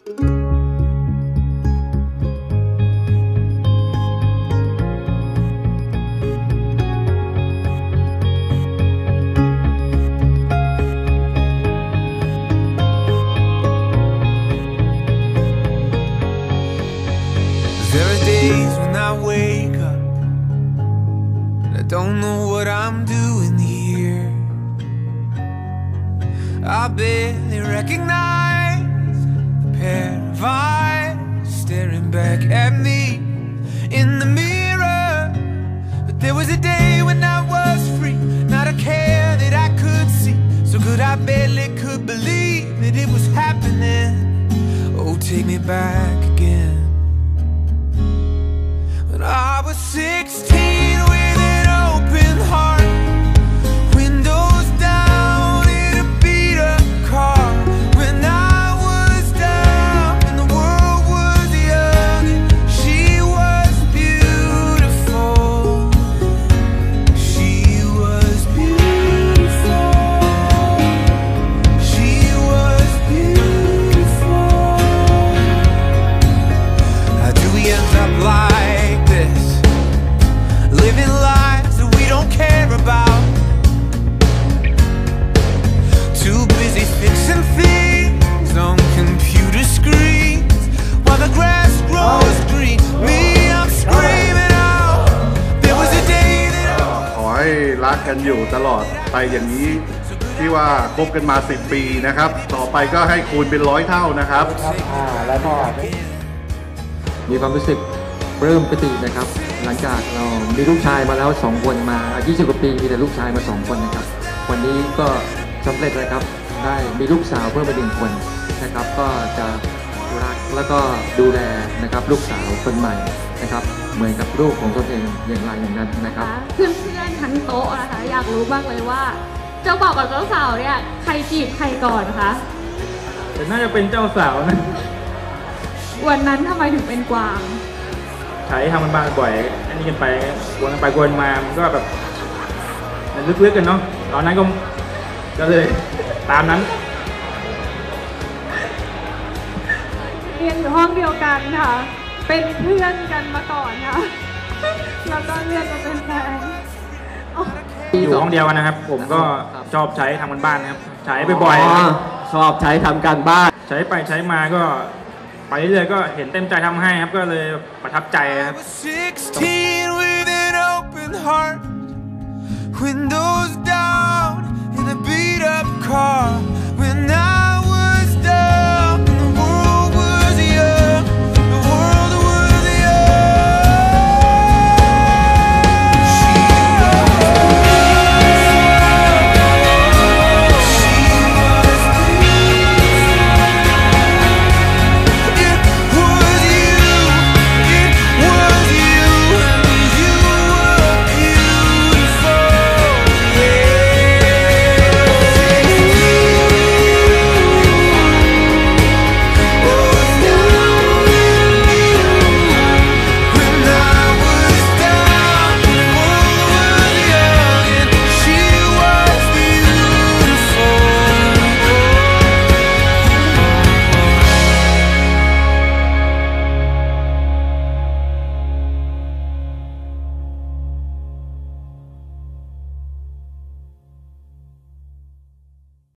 There are days when I wake up and I don't know what I'm doing here. I barely recognize the pair of eyes staring back at me in the mirror. But there was a day when I was free, not a care that I could see. So good I barely could believe that it was happening. Oh, take me back again. When I was 16 with an open heart, windows down in a beat-up car. When I was down and the world was young, and she was beautiful. She was beautiful. She was beautiful. How do we end up like this, living lives that we don't care about? Too busy fixing things on computer screens while the grass grows green. Me, I'm screaming out. There was a day that ขอให้รักกันอยู่ตลอดไปอย่างนี้ที่ว่าคบกันมา10 ปีนะครับต่อไปก็ให้คูณเป็น100 เท่านะครับแล้วก็มีความรู้สึกปลื้มปิตินะครับหลังจากเรามีลูกชายมาแล้ว2 คนมา20 กว่าปีมีแต่ลูกชายมา2 คนนะครับวันนี้ก็สำเร็จแล้วครับได้มีลูกสาวเพิ่มมา1 คนนะครับก็จะรักแล้วก็ดูแลนะครับลูกสาวคนใหม่นะครับเหมือนกับลูกของตนเองอย่างไรอย่างนั้นนะครับเพื่อนๆทั้งโต๊ะนะคะอยากรู้บ้างเลยว่าเจ้าบ่าวกับเจ้าสาวเนี่ยใครจีบใครก่อนคะแต่น่าจะเป็นเจ้าสาวนะวันนั้นทำไมถึงเป็นกวางใช้ทำมันบ้างบ่อยอันนี้กันไปวนกันไปวนมามันก็แบบลึกๆกันเนาะตอนนั้นก็เลยตามนั้นเรียนอยู่ห้องเดียวกันค่ะเป็นเพื่อนกันมาก่อนค่ะแล้วก็เรียนมาเป็นแฟนอยู่ห้องเดียวกันนะครับผมก็ชอบใช้ทำกันบ้านนะครับใช้บ่อยชอบใช้ทำการบ้านใช้ไปใช้มาก็ไปเรื่อยๆก็เห็นเต็มใจทำให้ครับก็เลยประทับใจครับ 16 with an open heart, windows down